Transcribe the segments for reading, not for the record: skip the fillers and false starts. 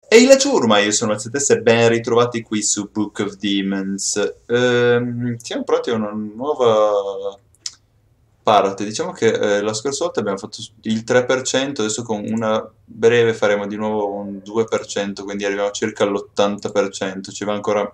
Ehi la ciurma, io sono Azzetes e ben ritrovati qui su Book of Demons. Siamo pronti a una nuova parte. Diciamo che la scorsa volta abbiamo fatto il 3%, adesso con una breve faremo di nuovo un 2%, quindi arriviamo circa all'80%. Ci va ancora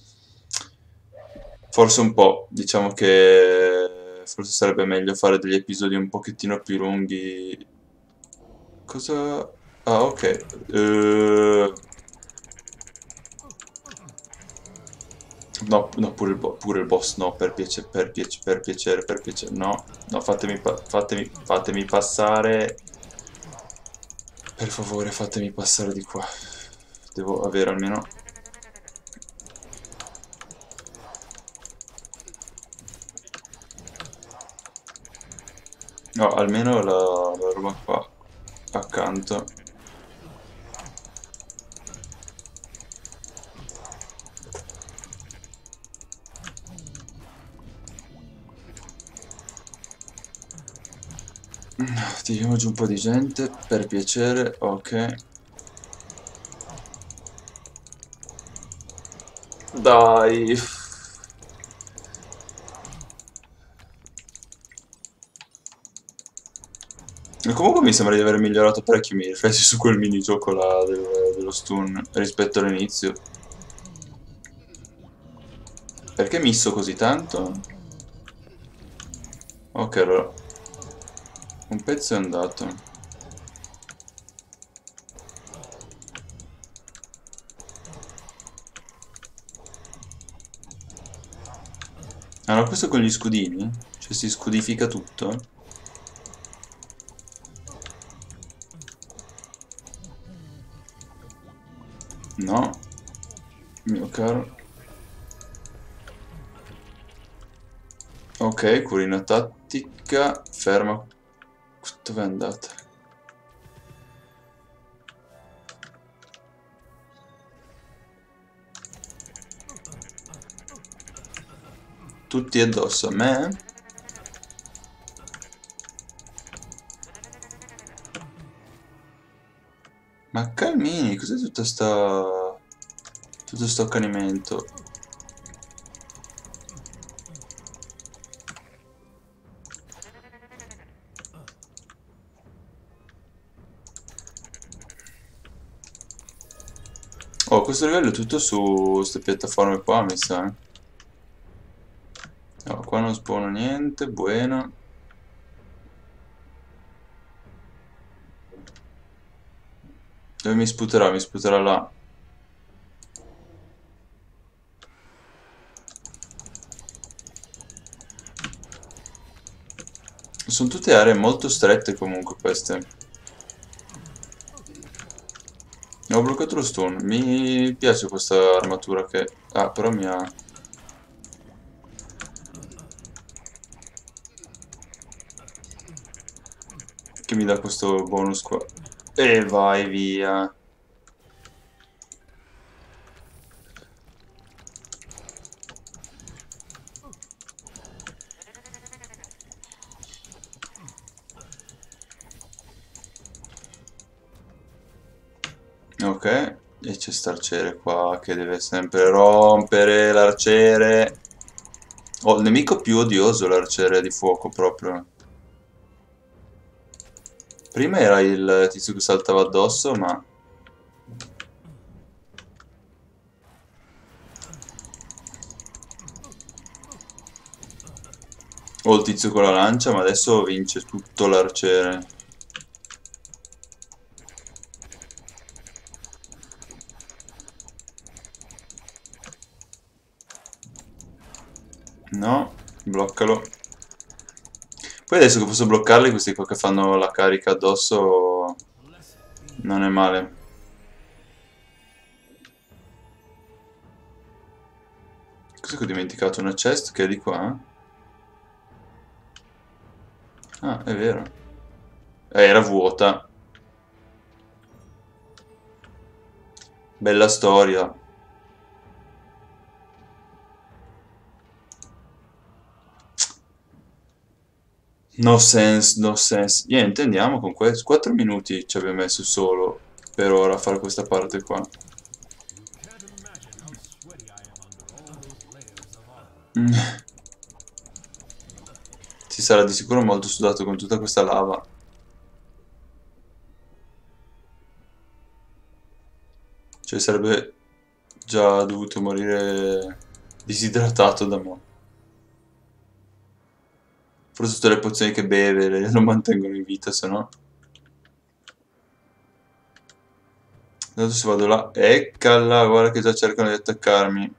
forse un po'. Diciamo che forse sarebbe meglio fare degli episodi un pochettino più lunghi. Cosa... Ah, ok. No, no, pure il boss, no, per piacere, no, no, fatemi passare, per favore, fatemi passare di qua, devo avere almeno, no, almeno la roba qua, accanto. Tiriamo giù un po' di gente, per piacere, ok. Dai! E comunque mi sembra di aver migliorato parecchio i miei riflessi su quel minigioco là dello stun rispetto all'inizio. Perché misso così tanto? Ok, allora, un pezzo è andato. Ah, no, questo con gli scudini? Cioè si scudifica tutto? No, mio caro. Ok, curina tattica, ferma. Dove è andata? Tutti addosso a me? Ma calmini, cos'è tutta sta... tutto sto accanimento? Oh, questo livello è tutto su queste piattaforme qua, mi sa. No, qua non spawno niente, buono. Dove mi sputerà? Mi sputerà là. Sono tutte aree molto strette comunque queste. Ho bloccato lo stun. Mi piace questa armatura che... Ah, però mi ha... che mi dà questo bonus qua. E vai via. Ok. E c'è st'arciere qua che deve sempre rompere l'arciere. Oh, il nemico più odioso l'arciere di fuoco proprio. Prima era il tizio che saltava addosso, ma... O il tizio con la lancia, ma adesso vince tutto l'arciere. No, bloccalo. Poi adesso che posso bloccarli, questi qua che fanno la carica addosso, non è male. Cos'è che ho dimenticato? Una chest che è di qua? Ah, è vero. Era vuota. Bella storia. No sense, no sense. Niente, andiamo con questo. 4 minuti ci abbiamo messo solo. per ora fare questa parte qua. Si sarà di sicuro molto sudato con tutta questa lava. Cioè sarebbe già dovuto morire disidratato da mo'. Forse tutte le pozioni che beve lo mantengono in vita, se no. Adesso se vado là. Eccala, guarda che già cercano di attaccarmi.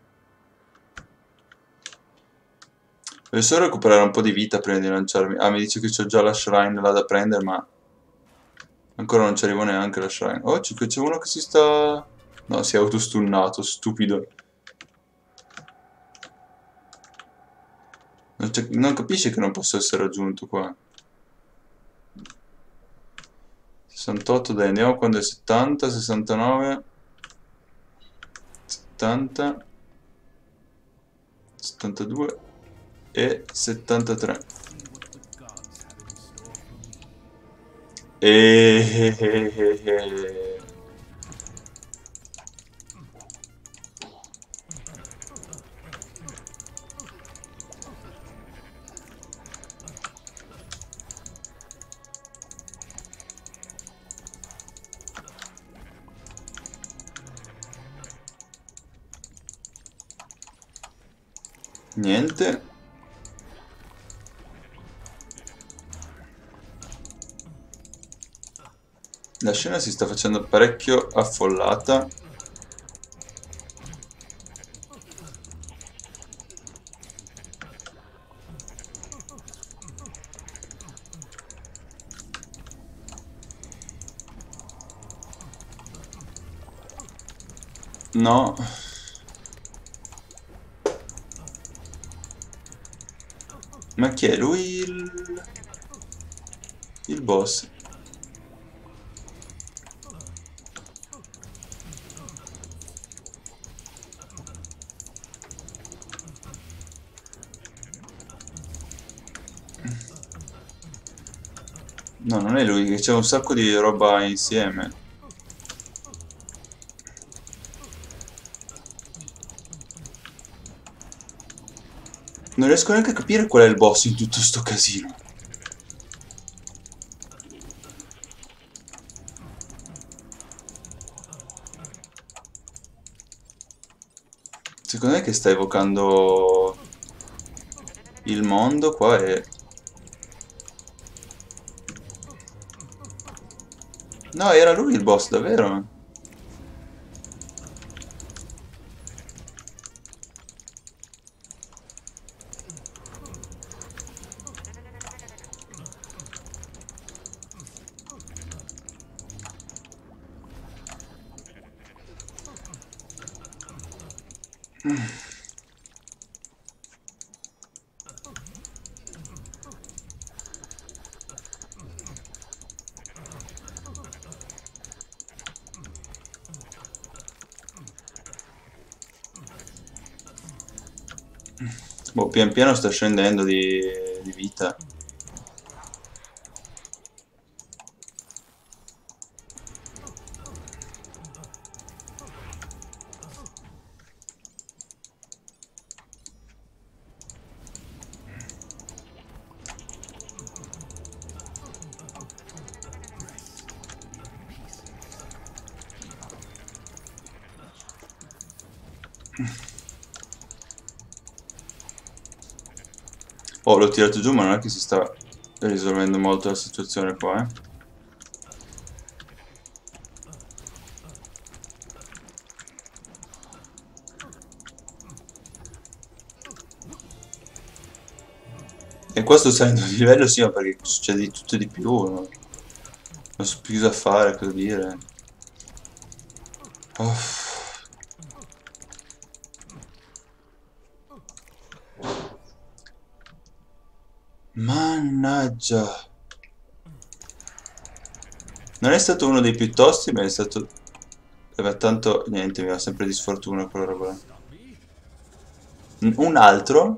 Devo solo recuperare un po' di vita prima di lanciarmi. Ah, mi dice che c'ho già la shrine là da prendere, ma ancora non ci arrivo neanche la shrine. Oh, c'è uno che si sta... No, si è autostunnato, stupido. Non capisci che non posso essere raggiunto qua. 68, dai, andiamo quando è 70, 69, 70, 72 e 73. E... Niente. La scena si sta facendo parecchio affollata. No. Ma chi è lui il boss? No, non è lui, che c'è un sacco di roba insieme. Non riesco neanche a capire qual è il boss in tutto sto casino. Secondo me che sta evocando il mondo qua e... No, era lui il boss, davvero? Boh, pian piano sta scendendo di vita. Oh, l'ho tirato giù, ma non è che si sta risolvendo molto la situazione qua, eh. E qua sto salendo di livello, sì, ma perché succede di tutto e di più, no? Non so più cosa fare, cosa dire. Oh. Mannaggia. Non è stato uno dei più tosti, ma è stato... Aveva tanto... Niente, mi va sempre di sfortuna quella roba là. Un altro?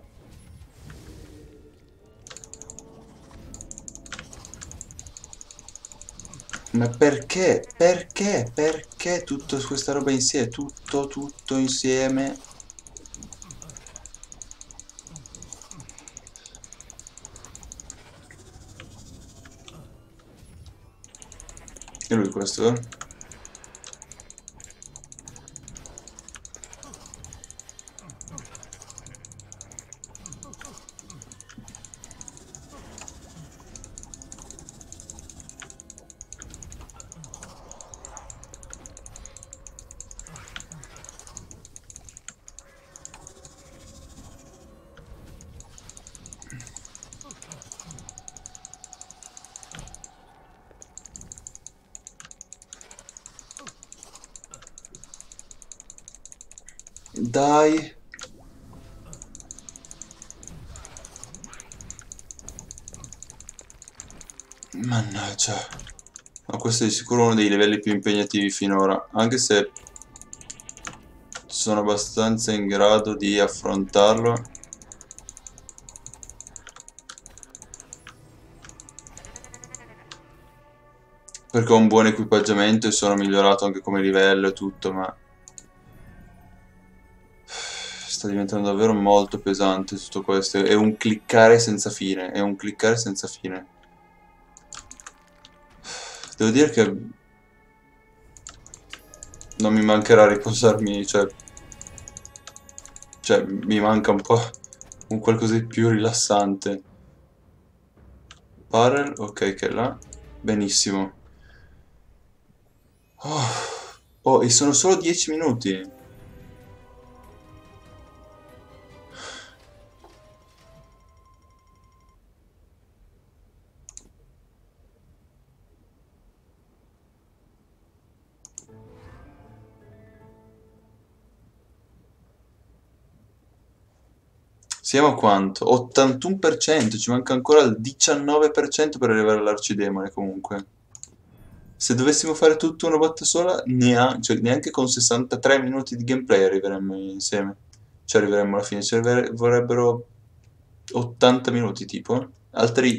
Ma perché? Perché? Perché tutta questa roba insieme? Tutto insieme? E lui questo? Dai. Mannaggia. Ma questo è di sicuro uno dei livelli più impegnativi finora, anche se sono abbastanza in grado di affrontarlo. Perché ho un buon equipaggiamento e sono migliorato anche come livello e tutto, ma sta diventando davvero molto pesante tutto questo. È un cliccare senza fine, è un cliccare senza fine. Devo dire che non mi mancherà riposarmi, cioè mi manca un po' un qualcosa di più rilassante. Barrel, ok, che è là. Benissimo. Oh, oh, e sono solo 10 minuti. Siamo a quanto? 81%, ci manca ancora il 19% per arrivare all'arcidemone comunque. Se dovessimo fare tutto una volta sola, cioè, neanche con 63 minuti di gameplay arriveremmo insieme. Ci arriveremmo alla fine, vorrebbero 80 minuti tipo. Altri,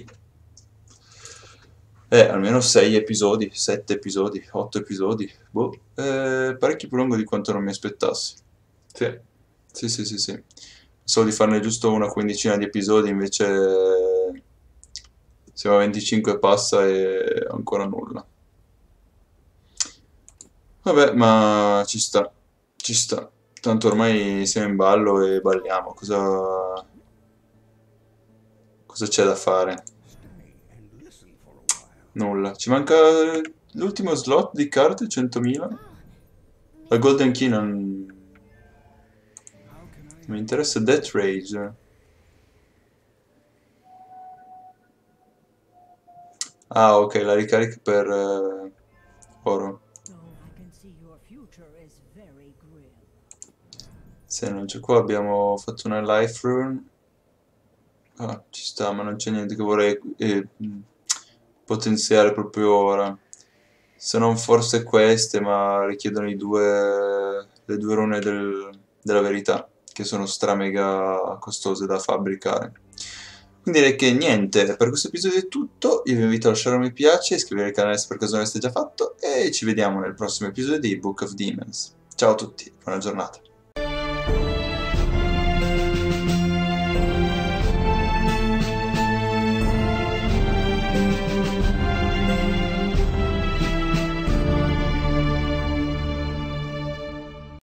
almeno 6 episodi, 7 episodi, 8 episodi. Boh, parecchio più lungo di quanto non mi aspettassi. Sì. Sì, sì, sì, sì. Pensavo di farne giusto una quindicina di episodi, invece siamo a 25 e passa e ancora nulla. Vabbè, ma ci sta, ci sta. Tanto ormai siamo in ballo e balliamo. Cosa c'è da fare? Nulla. Ci manca l'ultimo slot di carte, 100.000. La Golden Key non mi interessa. Death Rage. Ah, ok, la ricarica per oro. Se non c'è qua abbiamo fatto una life rune. Ah, ci sta, ma non c'è niente che vorrei potenziare proprio ora. Se non forse queste, ma richiedono le due rune della verità, che sono stra mega costose da fabbricare. Quindi direi che niente, per questo episodio è tutto. Io vi invito a lasciare un mi piace, iscrivervi al canale se per caso non l'aveste già fatto e ci vediamo nel prossimo episodio di Book of Demons. Ciao a tutti, buona giornata.